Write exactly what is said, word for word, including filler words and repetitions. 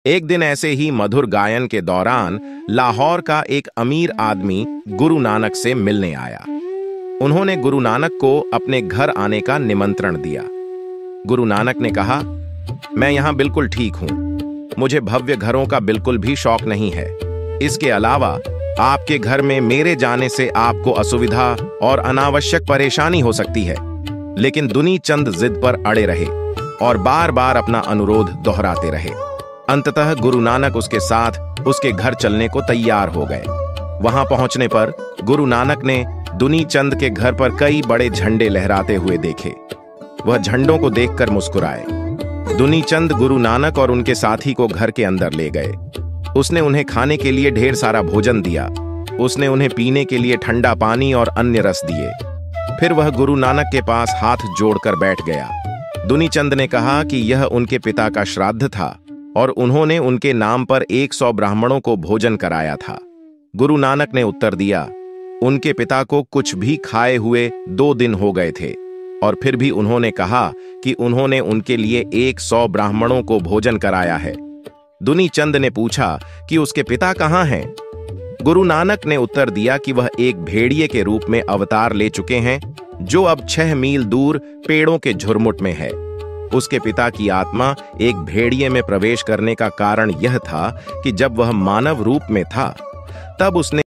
एक दिन ऐसे ही मधुर गायन के दौरान लाहौर का एक अमीर आदमी गुरु नानक से मिलने आया। उन्होंने गुरु नानक को अपने घर आने का निमंत्रण दिया। गुरु नानक ने कहा, मैं यहाँ बिल्कुल ठीक हूँ, मुझे भव्य घरों का बिल्कुल भी शौक नहीं है। इसके अलावा आपके घर में मेरे जाने से आपको असुविधा और अनावश्यक परेशानी हो सकती है। लेकिन दुनी चंद जिद पर अड़े रहे और बार बार अपना अनुरोध दोहराते रहे। अंततः गुरु नानक उसके साथ उसके घर चलने को तैयार हो गए। वहां पहुंचने पर गुरु नानक ने दुनी चंद के घर पर कई बड़े झंडे लहराते हुए देखे। वह झंडों को देखकर मुस्कुराए। दुनी चंद गुरु नानक और उनके साथी को घर के अंदर ले गए। उसने उन्हें खाने के लिए ढेर सारा भोजन दिया। उसने उन्हें पीने के लिए ठंडा पानी और अन्य रस दिए। फिर वह गुरु नानक के पास हाथ जोड़कर बैठ गया। दुनी चंद ने कहा कि यह उनके पिता का श्राद्ध था और उन्होंने उनके नाम पर एक सौ ब्राह्मणों को भोजन कराया था। गुरु नानक ने उत्तर दिया, उनके पिता को कुछ भी खाए हुए दो दिन हो गए थे और फिर भी उन्होंने कहा कि उन्होंने उनके लिए एक सौ ब्राह्मणों को भोजन कराया है। दुनी चंद ने पूछा कि उसके पिता कहाँ हैं? गुरु नानक ने उत्तर दिया कि वह एक भेड़िए के रूप में अवतार ले चुके हैं, जो अब छह मील दूर पेड़ों के झुरमुट में है। उसके पिता की आत्मा एक भेड़िए में प्रवेश करने का कारण यह था कि जब वह मानव रूप में था, तब उसने